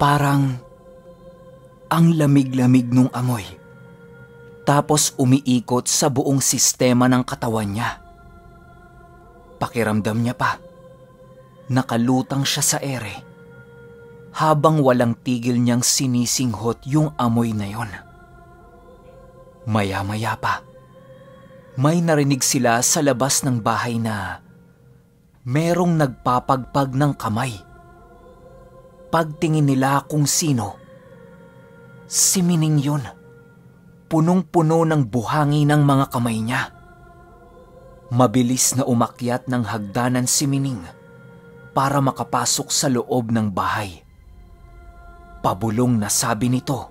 Parang ang lamig-lamig nung amoy. Tapos umiikot sa buong sistema ng katawan niya. Pakiramdam niya pa, nakalutang siya sa ere habang walang tigil niyang sinisinghot yung amoy na yon. Maya-maya pa, may narinig sila sa labas ng bahay na merong nagpapagpag ng kamay. Pagtingin nila kung sino, si Mining yun. Punong-puno ng buhangi ng mga kamay niya. Mabilis na umakyat ng hagdanan si Mining para makapasok sa loob ng bahay. Pabulong na sabi nito,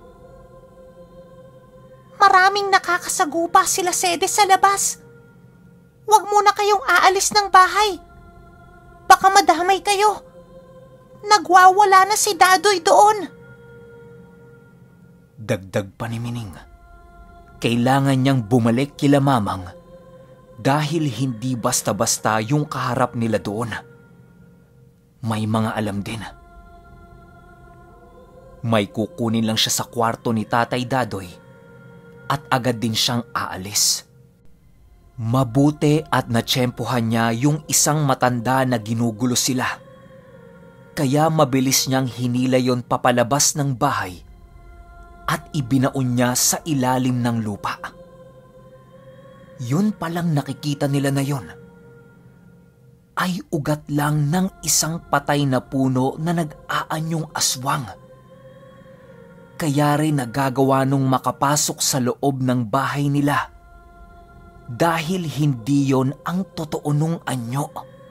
"Maraming nakakasagupa sila Sede sa labas. Huwag muna kayong aalis ng bahay. Baka madamay kayo. Nagwawala na si Dadoy doon." Dagdag pa ni Mining, kailangan niyang bumalik kila Mamang dahil hindi basta-basta yung kaharap nila doon. May mga alam din. May kukunin lang siya sa kwarto ni Tatay Dadoy at agad din siyang aalis. Mabuti at natsyempohan niya yung isang matanda na ginugulo sila. Kaya mabilis niyang hinila yon papalabas ng bahay at ibinaon niya sa ilalim ng lupa. Yun palang nakikita nila na yon ay ugat lang ng isang patay na puno na nag-aanyong aswang. Kaya rin nagagawa nung makapasok sa loob ng bahay nila dahil hindi yon ang totoo nung anyo.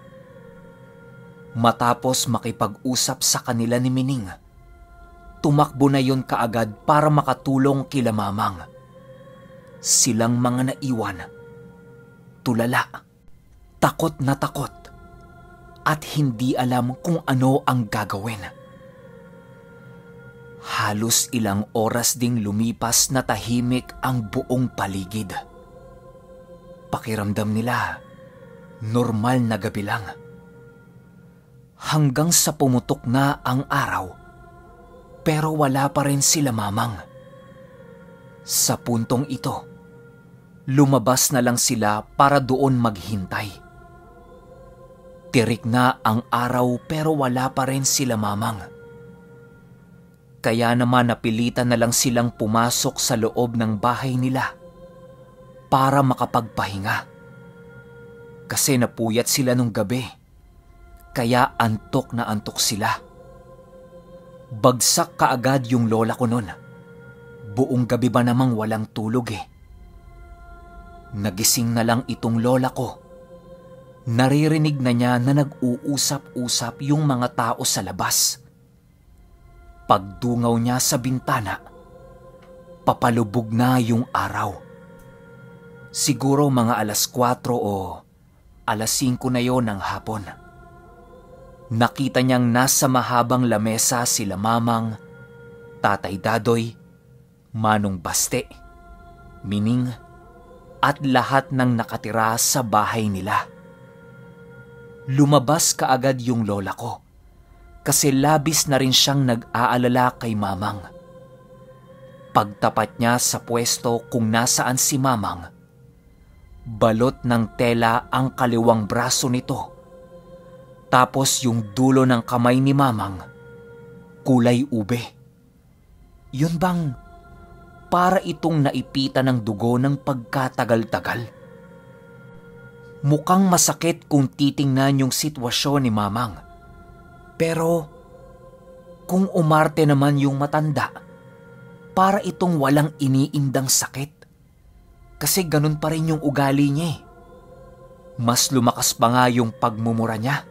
Matapos makipag-usap sa kanila ni Mining, tumakbo na yon kaagad para makatulong kila Mamang. Silang mga naiwan, tulala, takot na takot, at hindi alam kung ano ang gagawin. Halos ilang oras ding lumipas na tahimik ang buong paligid. Pakiramdam nila, normal na gabi lang. Hanggang sa pumutok na ang araw, pero wala pa rin sila Mamang. Sa puntong ito, lumabas na lang sila para doon maghintay. Tirik na ang araw pero wala pa rin sila Mamang. Kaya naman napilitan na lang silang pumasok sa loob ng bahay nila para makapagpahinga. Kasi napuyat sila nung gabi, kaya antok na antok sila. Bagsak kaagad yung lola ko nun. Buong gabi ba namang walang tulog eh. Nagising na lang itong lola ko. Naririnig na niya na nag-uusap-usap yung mga tao sa labas. Pagdungaw niya sa bintana, papalubog na yung araw. Siguro mga 4:00 o 5:00 na yon ng hapon. Nakita niyang nasa mahabang lamesa sila Mamang, Tatay Dadoy, Manong Baste, Mining, at lahat ng nakatira sa bahay nila. Lumabas kaagad yung lola ko kasi labis na rin siyang nag-aalala kay Mamang. Pagtapat niya sa pwesto kung nasaan si Mamang, balot ng tela ang kaliwang braso nito. Tapos yung dulo ng kamay ni Mamang, kulay ube. Yun bang para itong naipitan ng dugo ng pagkatagal-tagal? Mukhang masakit kung titingnan yung sitwasyon ni Mamang. Pero kung umarte naman yung matanda, para itong walang iniindang sakit. Kasi ganun pa rin yung ugali niya eh. Mas lumakas pa nga yung pagmumura niya.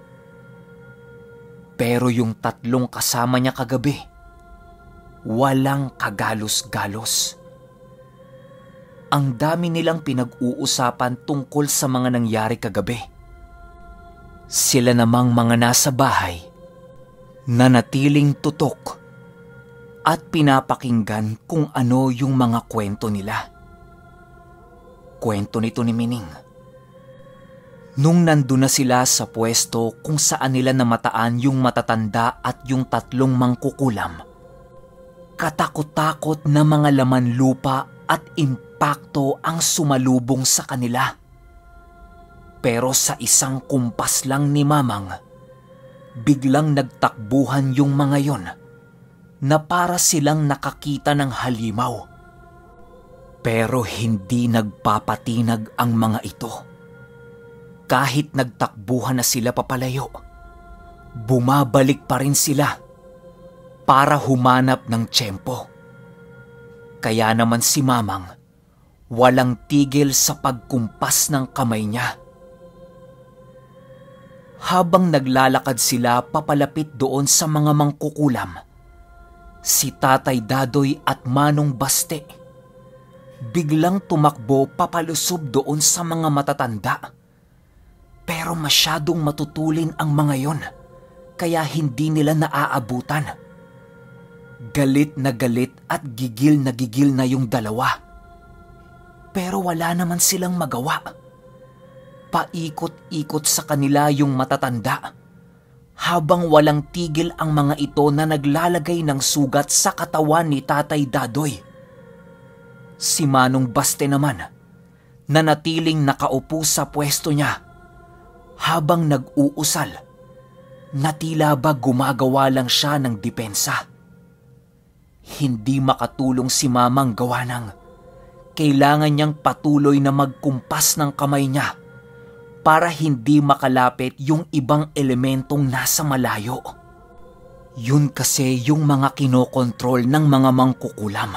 Pero yung 3 kasama niya kagabi, walang kagalos-galos. Ang dami nilang pinag-uusapan tungkol sa mga nangyari kagabi. Sila namang mga nasa bahay, nanatiling tutok at pinapakinggan kung ano yung mga kwento nila. Kwento nito ni Mining. Nung nandun na sila sa pwesto kung saan nila namataan yung matatanda at yung 3 mangkukulam, Katakot-takot na mga laman lupa at impakto ang sumalubong sa kanila. Pero sa isang kumpas lang ni Mamang, biglang nagtakbuhan yung mga yon na para silang nakakita ng halimaw. Pero hindi nagpapatinag ang mga ito. Kahit nagtakbuhan na sila papalayo, bumabalik pa rin sila para humanap ng tiyempo. Kaya naman si Mamang walang tigil sa pagkumpas ng kamay niya. Habang naglalakad sila papalapit doon sa mga mangkukulam, si Tatay Dadoy at Manong Baste biglang tumakbo papalusob doon sa mga matatanda. Pero masyadong matutulin ang mga yon, kaya hindi nila naaabutan. Galit at gigil na yung dalawa. Pero wala naman silang magawa. Paikot-ikot sa kanila yung matatanda, habang walang tigil ang mga ito na naglalagay ng sugat sa katawan ni Tatay Dadoy. Si Manong Baste naman, nanatiling nakaupo sa pwesto niya, habang nag-uusal, na tila ba gumagawa lang siya ng depensa. Hindi makatulong si Mamang gawa ng kailangan niyang patuloy na magkumpas ng kamay niya para hindi makalapit yung ibang elementong nasa malayo. Yun kasi yung mga kinokontrol ng mga mangkukulam.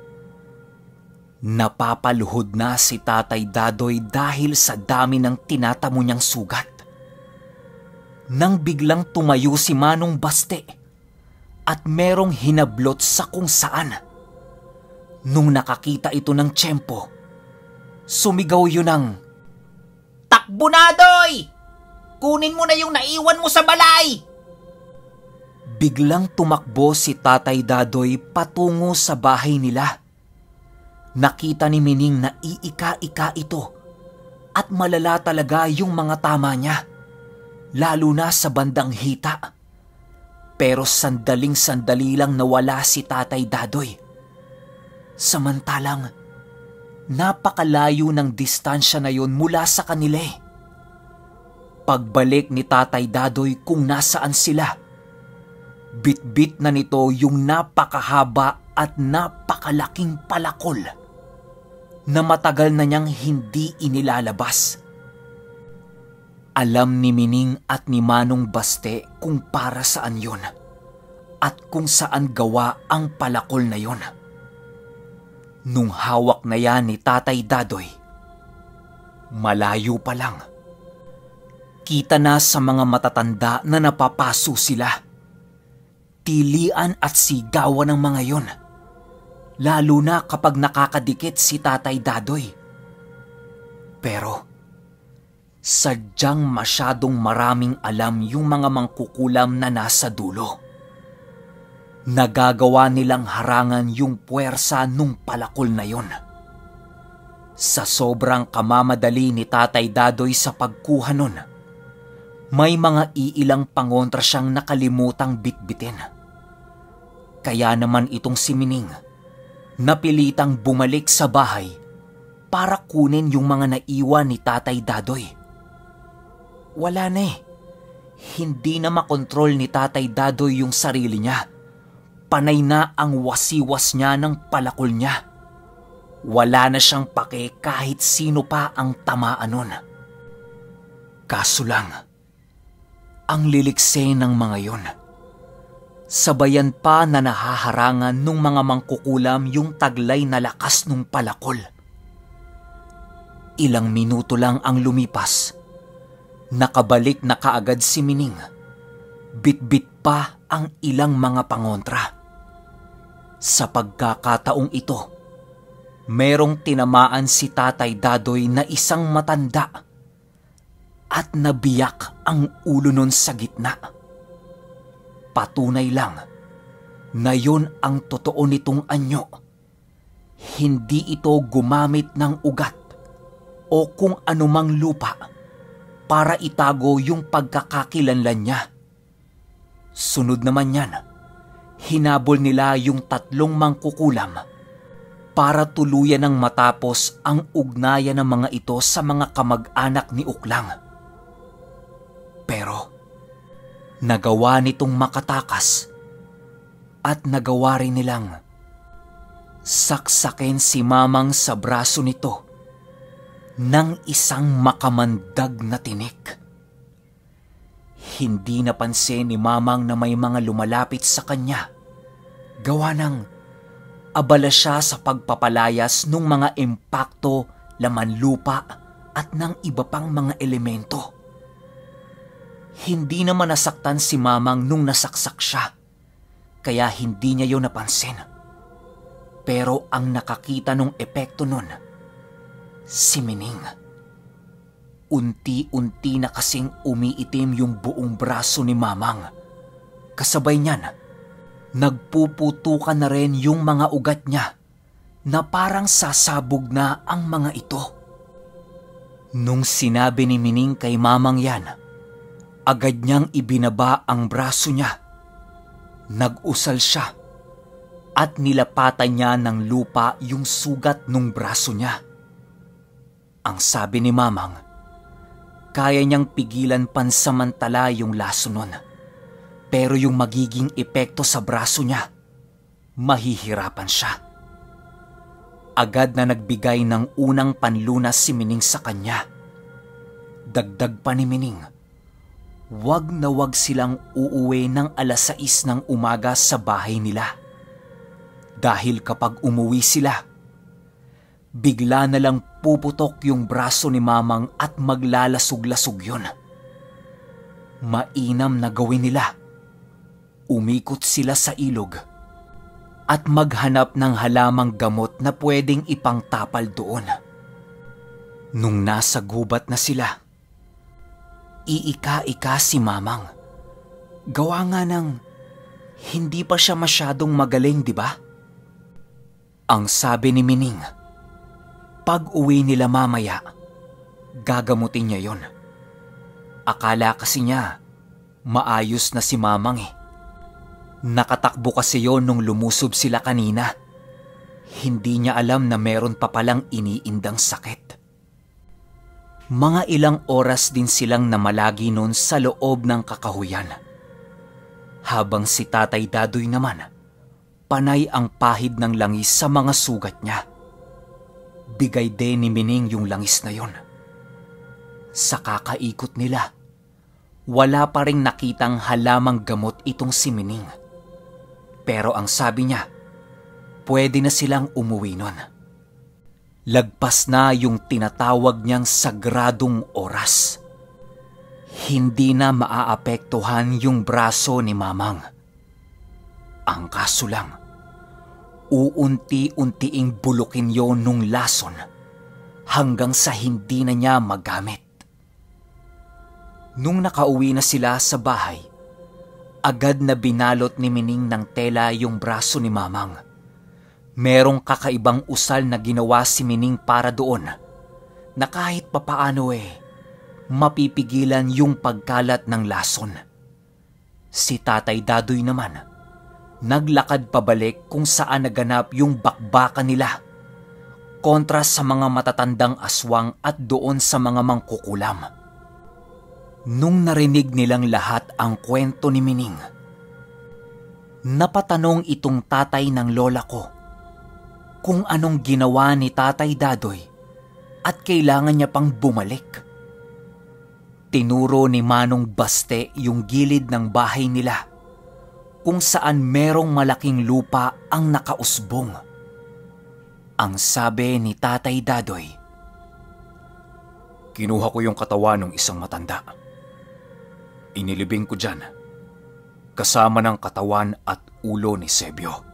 Napapaluhod na si Tatay Dadoy dahil sa dami ng tinatamo niyang sugat. Nang biglang tumayo si Manong Baste at merong hinablot sa kung saan. Nung nakakita ito ng tiyempo, sumigaw yun ng, "Takbo na, Doy! Kunin mo na yung naiwan mo sa balay!" Biglang tumakbo si Tatay Dadoy patungo sa bahay nila. Nakita ni Mining na iika-ika ito at malala talaga yung mga tama niya, lalo na sa bandang hita. Pero sandaling-sandali lang nawala si Tatay Dadoy. Samantalang napakalayo ng distansya na yon mula sa kanila. Pagbalik ni Tatay Dadoy kung nasaan sila, bit-bit na nito yung napakahaba at napakalaking palakol na matagal na niyang hindi inilalabas. Alam ni Mining at ni Manong Baste kung para saan yon at kung saan gawa ang palakol na yon. Nung hawak na yan ni Tatay Dadoy, malayo pa lang, kita na sa mga matatanda na napapaso sila. Tilian at sigawan ng mga yon, lalo na kapag nakakadikit si Tatay Dadoy. Pero sadyang masyadong maraming alam yung mga mangkukulam na nasa dulo. Nagagawa nilang harangan yung puwersa nung palakol na yon. Sa sobrang kamamadali ni Tatay Dadoy sa pagkuha nun, may mga iilang pangontra siyang nakalimutang bitbitin. Kaya naman itong si Mining, napilitang bumalik sa bahay para kunin yung mga naiwan ni Tatay Dadoy. Wala na eh. Hindi na makontrol ni Tatay Dadoy yung sarili niya. Panay na ang wasiwas niya ng palakol niya. Wala na siyang pake kahit sino pa ang tamaan nun. Kaso lang, ang lilikse ng mga yon, sabayan pa na nahaharangan nung mga mangkukulam yung taglay na lakas nung palakol. Ilang minuto lang ang lumipas, nakabalik na kaagad si Mining. Bit-bit pa ang ilang mga pangontra. Sa pagkakataong ito, merong tinamaan si Tatay Dadoy na isang matanda at nabiyak ang ulo nun sa gitna. Patunay lang na yun ang totoo nitong anyo. Hindi ito gumamit ng ugat o kung anumang lupa para itago yung pagkakakilanlan niya. Sunod naman yan, Hinabol nila yung 3 mangkukulam para tuluyan ng matapos ang ugnayan ng mga ito sa mga kamag-anak ni Uklang. Pero nagawa nitong makatakas at nagawa rin nilang saksakin si Mamang sa braso nito ng isang makamandag na tinik. Hindi napansin ni Mamang na may mga lumalapit sa kanya. Gawa ng abala siya sa pagpapalayas ng mga impakto, laman lupa at ng iba pang mga elemento. Hindi naman nasaktan si Mamang nung nasaksak siya, kaya hindi niya yun napansin. Pero ang nakakita ng epekto nun, si Mining. Unti-unti na kasing umiitim yung buong braso ni Mamang. Kasabay niyan, nagpuputukan na rin yung mga ugat niya na parang sasabog na ang mga ito. Nung sinabi ni Mining kay Mamang yan, agad niyang ibinaba ang braso niya. Nag-usal siya at nilapatan niya ng lupa yung sugat ng braso niya. Ang sabi ni Mamang, kaya niyang pigilan pansamantala yung laso nun. Pero yung magiging epekto sa braso niya, mahihirapan siya. Agad na nagbigay ng unang panlunas si Mining sa kanya. Dagdag pa ni Mining, wag na wag silang uuwi ng 6:00 ng umaga sa bahay nila. Dahil kapag umuwi sila, bigla na lang puputok yung braso ni Mamang at maglalasog-lasog yun. Mainam na gawin nila. Umikot sila sa ilog at maghanap ng halamang gamot na pwedeng ipangtapal doon. Nung nasa gubat na sila, iika-ika si Mamang. Gawa nga ng hindi pa siya masyadong magaling, di ba? Ang sabi ni Mining, pag-uwi nila mamaya, gagamutin niya yon. Akala kasi niya, maayos na si Mamang eh. Nakatakbo kasi yon nung lumusob sila kanina. Hindi niya alam na meron pa palang iniindang sakit. Mga ilang oras din silang namalagi noon sa loob ng kakahuyan. Habang si Tatay Dadoy naman, panay ang pahid ng langis sa mga sugat niya. Bigay din ni Mining yung langis na yon. Sa kakaikot nila, wala pa ring nakitang halamang gamot itong si Mining. Pero ang sabi niya, pwede na silang umuwi nun. Lagpas na yung tinatawag niyang sagradong oras. Hindi na maaapektuhan yung braso ni Mamang. Ang kaso lang, uunti-untiing bulukin yon nung lason hanggang sa hindi na niya magamit. Nung nakauwi na sila sa bahay, agad na binalot ni Mining ng tela yung braso ni Mamang. Merong kakaibang usal na ginawa si Mining para doon na kahit papaano mapipigilan yung pagkalat ng lason. Si Tatay Dadoy naman, naglakad pabalik kung saan naganap yung bakbakan nila kontra sa mga matatandang aswang at doon sa mga mangkukulam. Nung narinig nilang lahat ang kwento ni Mining, napatanong itong tatay ng lola ko kung anong ginawa ni Tatay Dadoy at kailangan niya pang bumalik. Tinuro ni Manong Baste yung gilid ng bahay nila kung saan merong malaking lupa ang nakausbong. Ang sabi ni Tatay Dadoy, kinuha ko yung katawan ng isang matanda. Inilibing ko dyan, kasama ng katawan at ulo ni Sebio.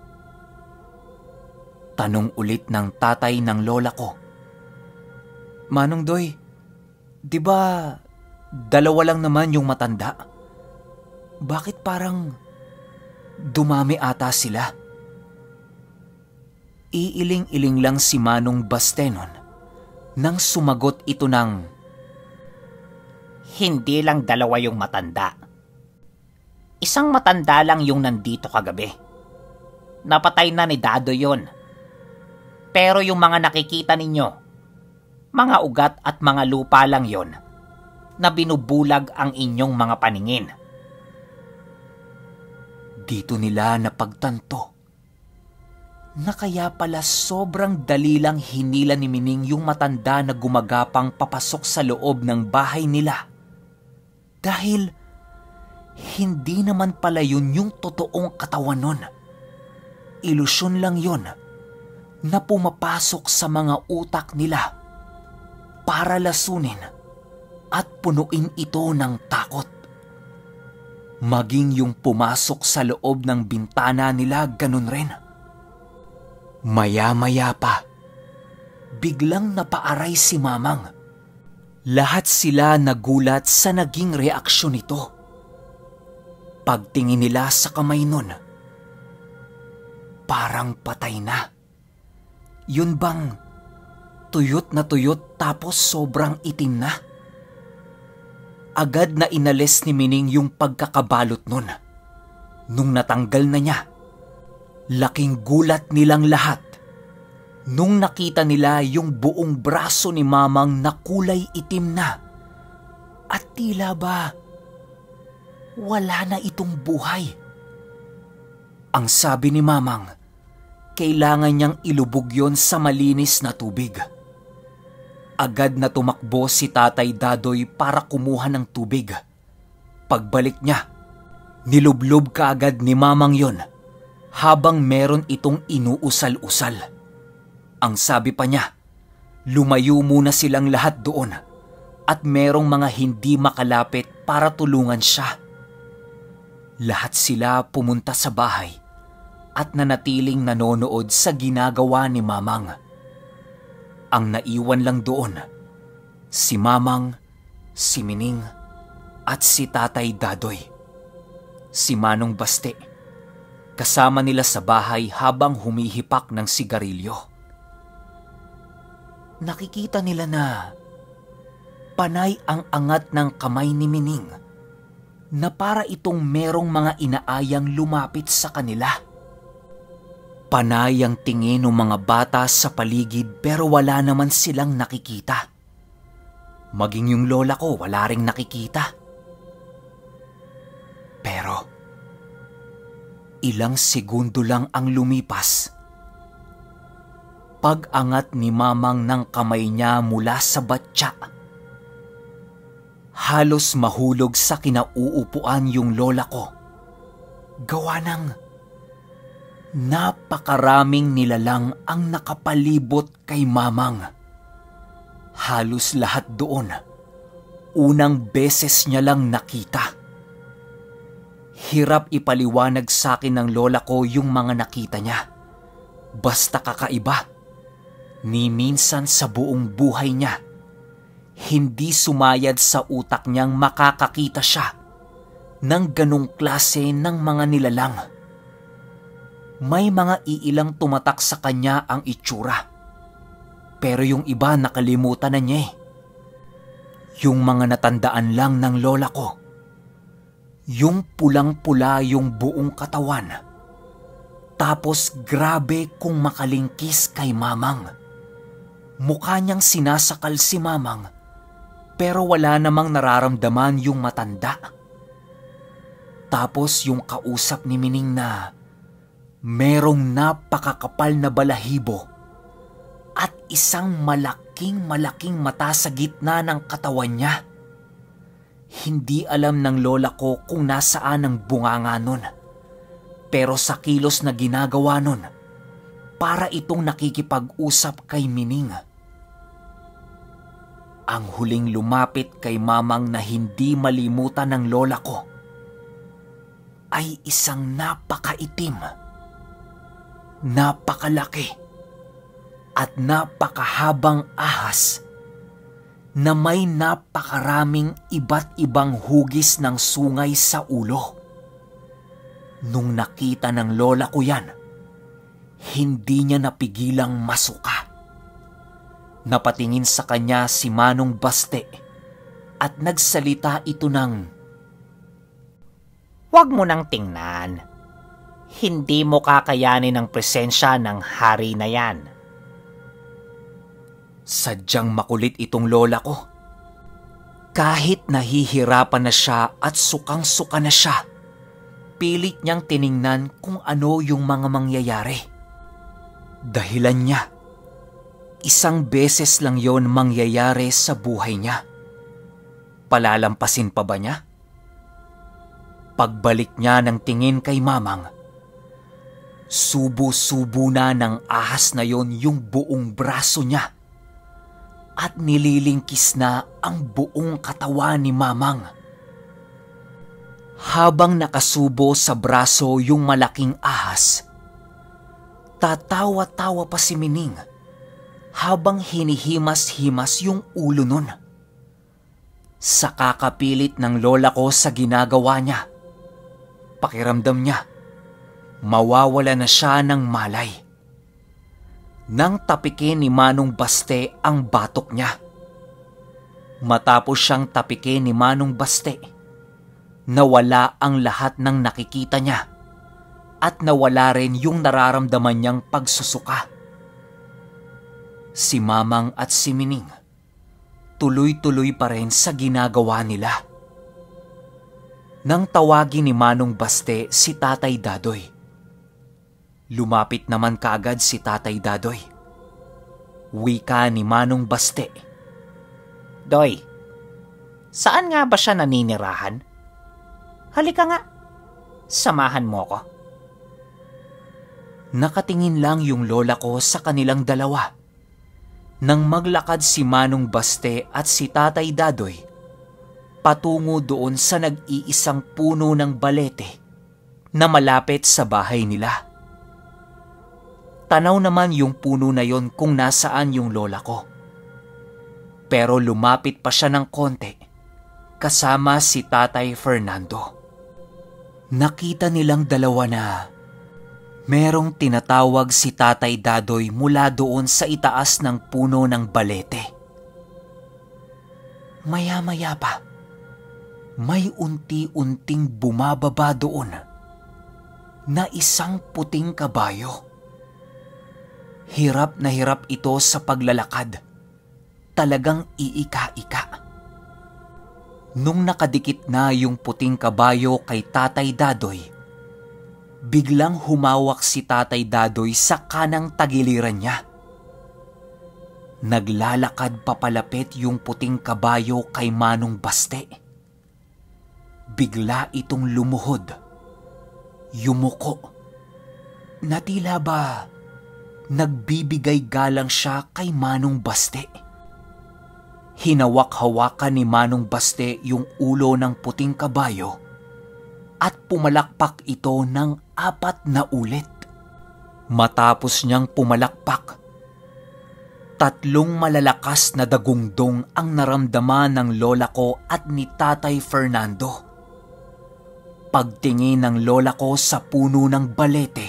Tanong ulit ng tatay ng lola ko, Manong Doy, di ba 2 lang naman yung matanda? Bakit parang dumami ata sila? Iiling-iling lang si Manong Bastenon nang sumagot ito ng, hindi lang 2 yung matanda. Isang matanda lang yung nandito kagabi. Napatay na ni Dado yon. Pero yung mga nakikita ninyo, mga ugat at mga lupa lang yon na binubulag ang inyong mga paningin. Dito nila napagtanto na kaya pala sobrang dali lang hinila ni Mining yung matanda na gumagapang papasok sa loob ng bahay nila. Dahil hindi naman pala yun yung totoong katawan nun. Ilusyon lang yun na pumapasok sa mga utak nila para lasunin at punuin ito ng takot. Maging yung pumasok sa loob ng bintana nila ganun rin. Maya-maya pa, biglang napaaray si Mamang. Lahat sila nagulat sa naging reaksyon nito. Pagtingin nila sa kamay nun, parang patay na. Yun bang tuyot na tuyot tapos sobrang itim na? Agad na inalis ni Mining yung pagkakabalot nun. Nung natanggal na niya, laking gulat nilang lahat nung nakita nila yung buong braso ni Mamang na kulay itim na. At tila ba wala na itong buhay. Ang sabi ni Mamang, kailangan niyang ilubog yon sa malinis na tubig. Agad na tumakbo si Tatay Dadoy para kumuha ng tubig. Pagbalik niya, nilublob kaagad ni Mamang yon habang meron itong inuusal-usal. Ang sabi pa niya, lumayo muna silang lahat doon at merong mga hindi makalapit para tulungan siya. Lahat sila pumunta sa bahay at nanatiling nanonood sa ginagawa ni Mamang. Ang naiwan lang doon, si Mamang, si Mining, at si Tatay Dadoy. Si Manong Baste, kasama nila sa bahay habang humihipak ng sigarilyo. Nakikita nila na panay ang angat ng kamay ni Mining na para itong merong mga inaayang lumapit sa kanila. Panay ang tingin ng mga bata sa paligid pero wala naman silang nakikita. Maging yung lola ko wala ring nakikita. Pero ilang segundo lang ang lumipas. Pag-angat ni Mamang ng kamay niya mula sa batya, halos mahulog sa kinauupuan yung lola ko. Gawa ng napakaraming nilalang ang nakapalibot kay Mamang. Halos lahat doon, unang beses niya lang nakita. Hirap ipaliwanag sa akin ng lola ko yung mga nakita niya. Basta kakaiba. Ni minsan sa buong buhay niya, hindi sumayad sa utak niyang makakakita siya ng ganong klase ng mga nilalang. May mga iilang tumatak sa kanya ang itsura. Pero yung iba nakalimutan na niya eh. Yung mga natandaan lang ng lola ko. Yung pulang-pula yung buong katawan. Tapos grabe kung makalingkis kay Mamang. Mukha niyang sinasakal si Mamang pero wala namang nararamdaman yung matanda. Tapos yung kausap ni Mining na merong napakakapal na balahibo at isang malaking mata sa gitna ng katawan niya. Hindi alam ng lola ko kung nasaan ang bunganga nun. Pero sa kilos na ginagawa nun, para itong nakikipag-usap kay Mining. Ang huling lumapit kay Mamang na hindi malimutan ng lola ko ay isang napakaitim, napakalaki at napakahabang ahas na may napakaraming iba't ibang hugis ng sungay sa ulo. Nung nakita ng lola ko yan, hindi niya napigilang masuka. Napatingin sa kanya si Manong Baste at nagsalita ito ng, "Huwag mo nang tingnan. Hindi mo kakayanin ang presensya ng hari na yan. Sadyang makulit itong lola ko. Kahit nahihirapan na siya at sukang-suka na siya, pilit niyang tiningnan kung ano yung mga mangyayari. Dahilan niya, isang beses lang yon mangyayari sa buhay niya. Palalampasin pa ba niya? Pagbalik niya ng tingin kay Mamang, subo-subo na ng ahas na yon yung buong braso niya at nililingkis na ang buong katawan ni Mamang. Habang nakasubo sa braso yung malaking ahas, tatawa-tawa pa si Mining habang hinihimas-himas yung ulo nun. Sa kakapilit ng lola ko sa ginagawa niya, pakiramdam niya, mawawala na siya ng malay. Nang tapikin ni Manong Baste ang batok niya. Matapos siyang tapikin ni Manong Baste, nawala ang lahat ng nakikita niya at nawala rin yung nararamdaman niyang pagsusuka. Si Mamang at si Mining, tuloy-tuloy pa rin sa ginagawa nila. Nang tawagin ni Manong Baste si Tatay Dadoy, lumapit naman kaagad si Tatay Dadoy. Wika ni Manong Baste, Doy, saan nga ba siya naninirahan? Halika nga, samahan mo ko. Nakatingin lang yung lola ko sa kanilang dalawa. Nang maglakad si Manong Baste at si Tatay Dadoy patungo doon sa nag-iisang puno ng balete na malapit sa bahay nila. Tanaw naman yung puno na yon kung nasaan yung lola ko. Pero lumapit pa siya ng konti kasama si Tatay Fernando. Nakita nilang dalawa na merong tinatawag si Tatay Dadoy mula doon sa itaas ng puno ng balete. Maya-maya pa, may unti-unting bumababa doon na isang puting kabayo. Hirap na hirap ito sa paglalakad. Talagang iika-ika. Nung nakadikit na yung puting kabayo kay Tatay Dadoy, biglang humawak si Tatay Dadoy sa kanang tagiliran niya. Naglalakad papalapit yung puting kabayo kay Manong Baste. Bigla itong lumuhod. Yumuko. Na tila ba nagbibigay galang siya kay Manong Baste. Hinawak-hawakan ni Manong Baste yung ulo ng puting kabayo at pumalakpak ito ng 4 na ulit. Matapos niyang pumalakpak, 3 malalakas na dagungdong ang naramdaman ng lola ko at ni Tatay Fernando. Pagtingin ng lola ko sa puno ng balete,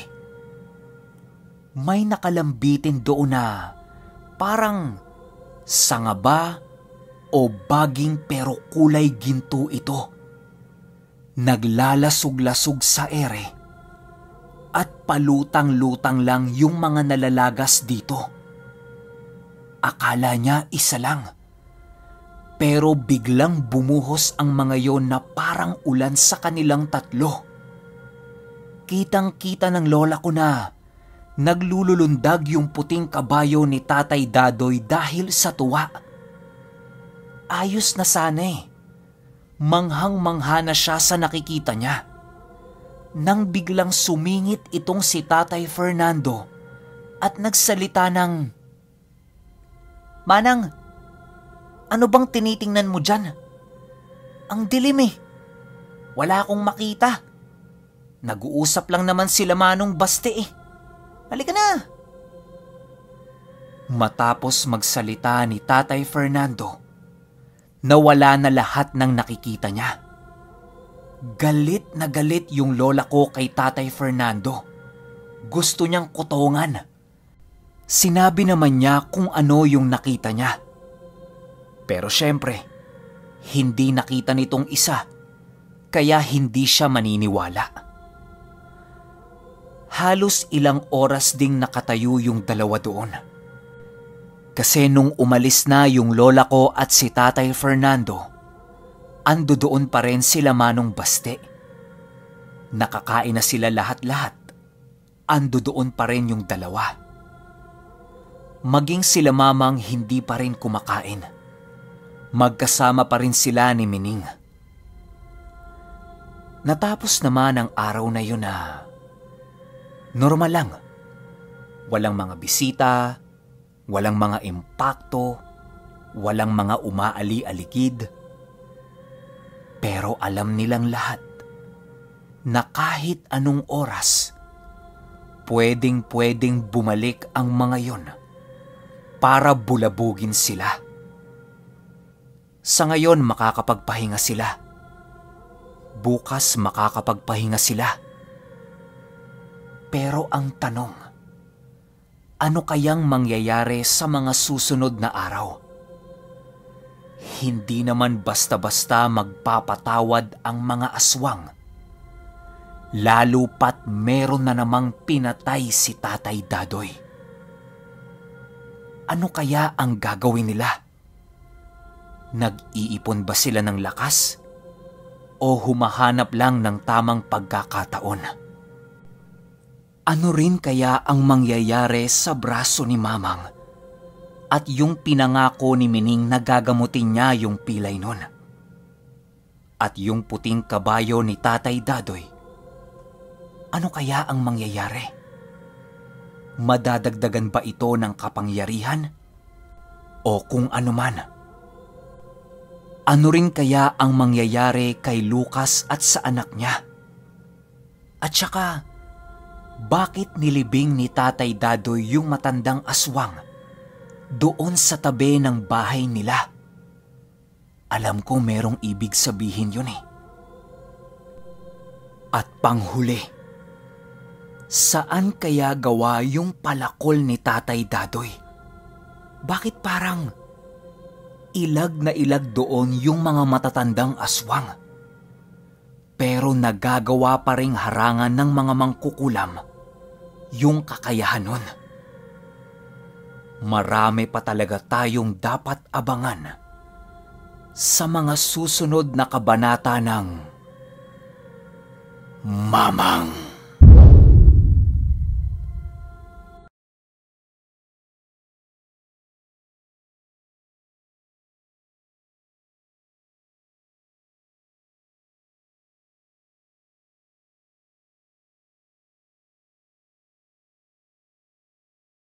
may nakalambitin doon na parang sangaba o baging pero kulay ginto ito. Naglalasog-lasog sa ere at palutang-lutang lang yung mga nalalagas dito. Akala niya isa lang, pero biglang bumuhos ang mga yon na parang ulan sa kanilang 3. Kitang-kita ng lola ko na naglululundag yung puting kabayo ni Tatay Dadoy dahil sa tuwa. Ayos na sana eh. Manghang-mangha na siya sa nakikita niya. Nang biglang sumingit itong si Tatay Fernando at nagsalita ng, Manang, ano bang tinitingnan mo dyan? Ang dilim eh. Wala akong makita. Nag-uusap lang naman sila Manong Baste eh. Halika na! Matapos magsalita ni Tatay Fernando, nawala na lahat ng nakikita niya. Galit na galit yung lola ko kay Tatay Fernando. Gusto niyang kutongan. Sinabi naman niya kung ano yung nakita niya. Pero syempre, hindi nakita nitong isa, kaya hindi siya maniniwala. Halos ilang oras ding nakatayo yung dalawa doon. Kasi nung umalis na yung lola ko at si Tatay Fernando, ando doon pa rin sila Manong Baste. Nakakain na sila lahat-lahat. Ando doon pa rin yung dalawa. Maging sila Mamang hindi pa rin kumakain. Magkasama pa rin sila ni Mining. Natapos naman ang araw na yun na normal lang. Walang mga bisita, walang mga impakto, walang mga umaali-alikid. Pero alam nilang lahat na kahit anong oras, pwedeng bumalik ang mga yon para bulabugin sila. Sa ngayon makakapagpahinga sila. Bukas makakapagpahinga sila. Pero ang tanong, ano kayang mangyayari sa mga susunod na araw? Hindi naman basta-basta magpapatawad ang mga aswang. Lalo pat meron na namang pinatay si Tatay Dadoy. Ano kaya ang gagawin nila? Nag-iipon ba sila ng lakas? O humahanap lang ng tamang pagkakataon? Ano rin kaya ang mangyayari sa braso ni Mamang at yung pinangako ni Mining na gagamutin niya yung pilay nun? At yung puting kabayo ni Tatay Dadoy, ano kaya ang mangyayari? Madadagdagan ba ito ng kapangyarihan? O kung ano man? Ano rin kaya ang mangyayari kay Lucas at sa anak niya? At saka, bakit nilibing ni Tatay Dadoy yung matandang aswang doon sa tabi ng bahay nila? Alam ko merong ibig sabihin yun eh. At panghuli, saan kaya gawa yung palakol ni Tatay Dadoy? Bakit parang ilag na ilag doon yung mga matatandang aswang? Pero nagagawa pa ring harangan ng mga mangkukulam yung kakayahan nun. Marami pa talaga tayong dapat abangan sa mga susunod na kabanata ng Mamang.